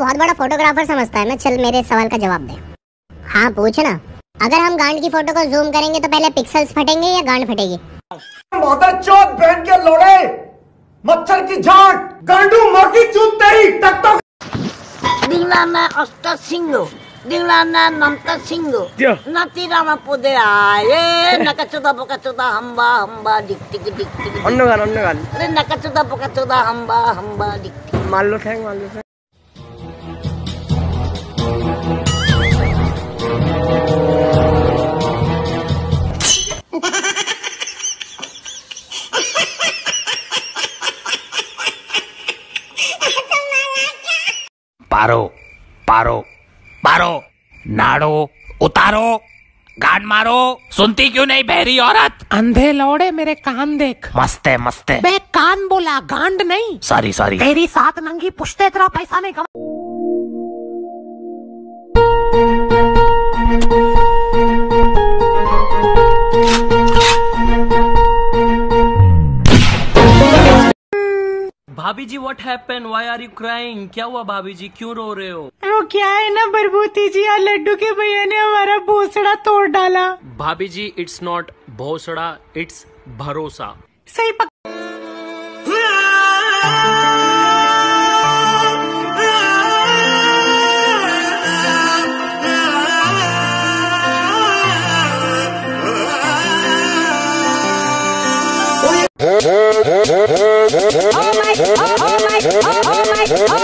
बहुत बड़ा फोटोग्राफर समझता है ना। चल मेरे सवाल का जवाब दे। हाँ पूछ ना। अगर हम गांड की फोटो को जूम करेंगे तो पहले पिक्सल्स फटेंगे या गांड फटेगी? चौथ बहन के लोड़े, मच्छर की झाट, गांडू माँ की चूत तेरी टक टक। Dinglana Osta Singo, Dinglana Namta Singo, Natirama Pudea, Nakachuda Bokachuda Hamba, Dick Tick Dick Tick. On the gun. Nakachuda Bokachuda Hamba, Dick. Malu thang. पारो नाड़ो उतारो गांड मारो। सुनती क्यों नहीं बहरी औरत? अंधे लौड़े मेरे कान देख। मस्ते बे कान बोला, गांड नहीं। सॉरी तेरी 7 नंगी पुश्ते तेरा पैसा नहीं कमा। भाभी जी what happened, why are you crying? क्या हुआ भाभी जी, क्यों रो रहे हो? वो क्या है ना बरबूती जी, और लड्डू के भैया ने हमारा भोसड़ा तोड़ डाला। भाभी जी इट्स नॉट भोसड़ा, इट्स भरोसा। सही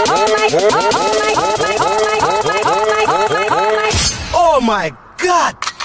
Oh my God!